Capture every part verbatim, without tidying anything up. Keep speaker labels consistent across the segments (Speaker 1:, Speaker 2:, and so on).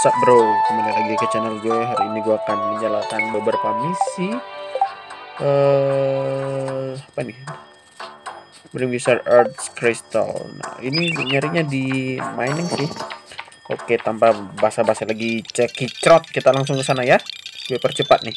Speaker 1: What's up bro, kembali lagi ke channel gue. Hari ini gue akan menjalankan beberapa misi eh apa nih, Bring Wizard Earth Crystal. Nah ini nyarinya di mining sih. Oke, tanpa basa-basi lagi cekicrot, kita langsung ke sana ya. Gue percepat nih.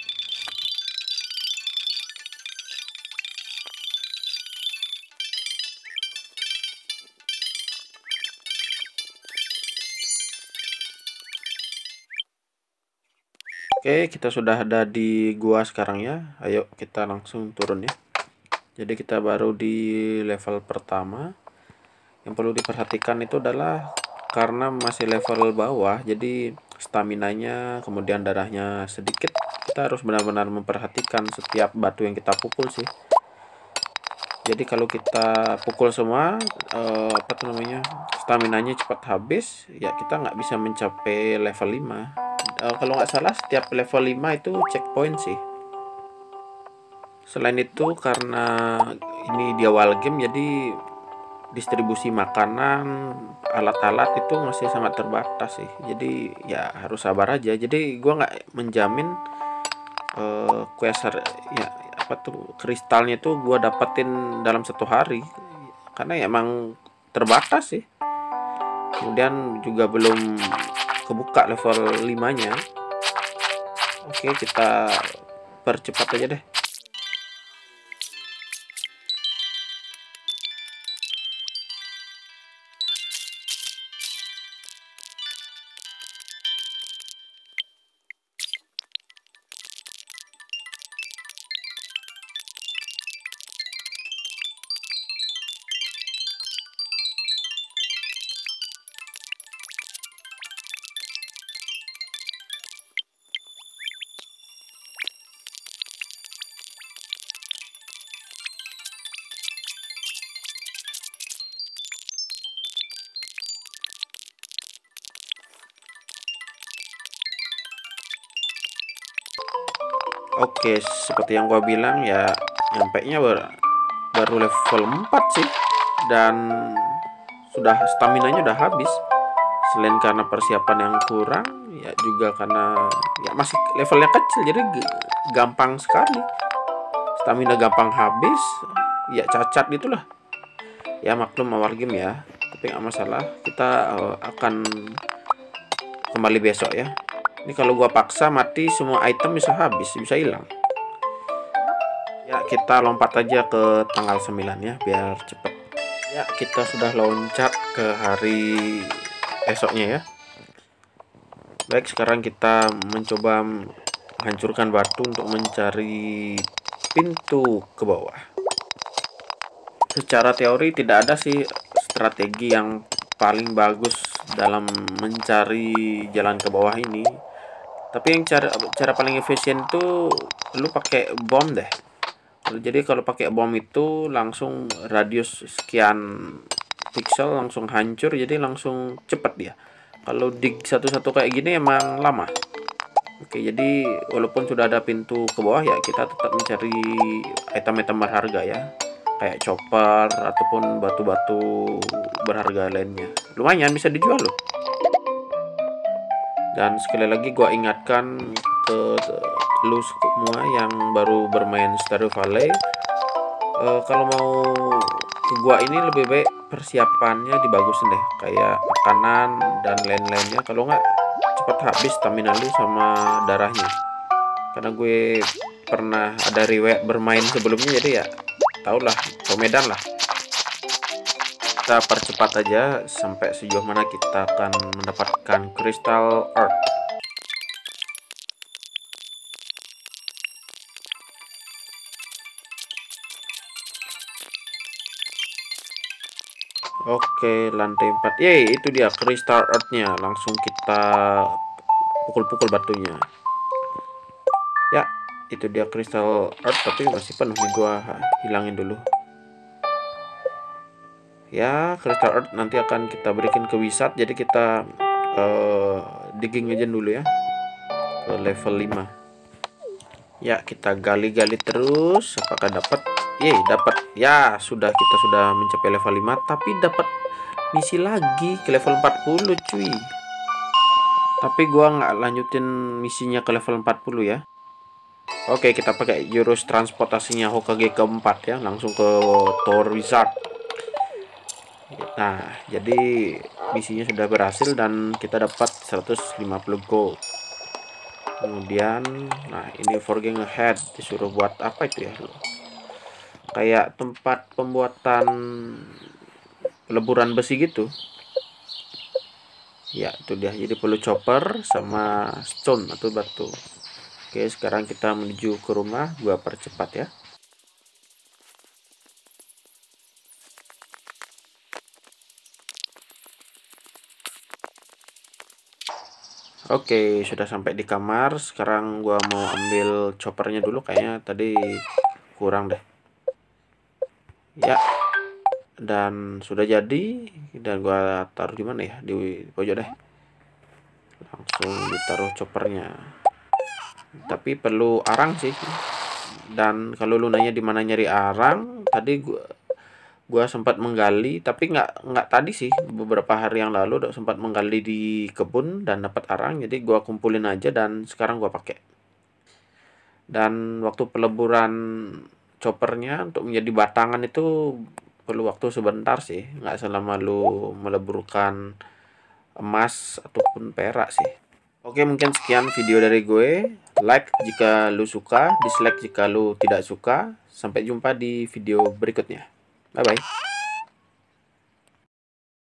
Speaker 1: Oke, kita sudah ada di gua sekarang ya. Ayo kita langsung turun ya. Jadi kita baru di level pertama. Yang perlu diperhatikan itu adalah karena masih level bawah, jadi staminanya kemudian darahnya sedikit. Kita harus benar-benar memperhatikan setiap batu yang kita pukul sih. Jadi kalau kita pukul semua eh, apa tuh namanya, staminanya cepat habis, ya kita nggak bisa mencapai level lima. Uh, kalau nggak salah setiap level lima itu checkpoint sih. Selain itu karena ini di awal game, jadi distribusi makanan, alat-alat itu masih sangat terbatas sih. Jadi ya harus sabar aja. Jadi gua nggak menjamin uh, quest ya apa tuh kristalnya tuh gua dapetin dalam satu hari, karena ya emang terbatas sih. Kemudian juga belum kebuka level lima nya. Oke, kita percepat aja deh. Oke, seperti yang gua bilang ya, nyampe nya baru, baru level empat sih, dan sudah stamina nya udah habis. Selain karena persiapan yang kurang, ya juga karena ya masih levelnya kecil, jadi gampang sekali. Stamina gampang habis, ya cacat gitulah. Ya maklum awal game ya, tapi nggak masalah. Kita uh, akan kembali besok ya. Ini kalau gua paksa mati, semua item bisa habis, bisa hilang. Ya kita lompat aja ke tanggal sembilan ya, biar cepet. Ya kita sudah loncat ke hari esoknya ya. Baik, sekarang kita mencoba menghancurkan batu untuk mencari pintu ke bawah. Secara teori tidak ada sih strategi yang paling bagus dalam mencari jalan ke bawah ini. Tapi yang cara cara paling efisien tuh lu pakai bom deh. Jadi kalau pakai bom itu langsung radius sekian pixel langsung hancur, jadi langsung cepet dia. Kalau dig satu-satu kayak gini emang lama. Oke, jadi walaupun sudah ada pintu ke bawah ya kita tetap mencari item-item berharga ya, kayak chopper ataupun batu-batu berharga lainnya. Lumayan bisa dijual loh. Dan sekali lagi gua ingatkan ke lu semua yang baru bermain Stardew Valley, uh, kalau mau ke gua ini lebih baik persiapannya dibagusin deh, kayak makanan dan lain-lainnya. Kalau nggak cepat habis stamina lu sama darahnya. Karena gue pernah ada riwayat bermain sebelumnya, jadi ya tau lah, komedan lah. Kita percepat aja sampai sejauh mana kita akan mendapatkan Crystal Earth. Oke, lantai empat. Yeay, itu dia Crystal Earth-nya. Langsung kita pukul-pukul batunya. Ya, itu dia Crystal Earth, tapi masih penuh nih, gua hilangin dulu. Ya, Crystal Earth nanti akan kita berikan ke Wizard, jadi kita uh, digging aja dulu ya ke level lima. Ya, kita gali-gali terus. Apakah dapat? Yeay, dapat. Ya, sudah, kita sudah mencapai level lima, tapi dapat misi lagi ke level empat puluh cuy. Tapi gua nggak lanjutin misinya ke level empat puluh ya. Oke, kita pakai jurus transportasinya Hokage keempat ya, langsung ke Tower Wizard. Nah, jadi misinya sudah berhasil dan kita dapat seratus lima puluh gold. Kemudian, nah ini forging ahead, disuruh buat apa itu ya? Kayak tempat pembuatan peleburan besi gitu. Ya, itu dia. Jadi perlu chopper sama stone atau batu. Oke, sekarang kita menuju ke rumah. Gua percepat ya. Oke, sudah sampai di kamar. Sekarang gua mau ambil choppernya dulu. Kayaknya tadi kurang deh. Ya, dan sudah jadi. Dan gua taruh di mana ya? Di pojok deh. Langsung ditaruh choppernya. Tapi perlu arang sih. Dan kalau lu nanya di mana nyari arang, tadi gua gua sempat menggali, tapi nggak nggak tadi sih, beberapa hari yang lalu udah sempat menggali di kebun dan dapat arang, jadi gua kumpulin aja dan sekarang gua pakai. Dan waktu peleburan choppernya untuk menjadi batangan itu perlu waktu sebentar sih, nggak selama lu meleburkan emas ataupun perak sih. Oke, mungkin sekian video dari gue. Like jika lu suka, dislike jika lu tidak suka. Sampai jumpa di video berikutnya. Bye bye.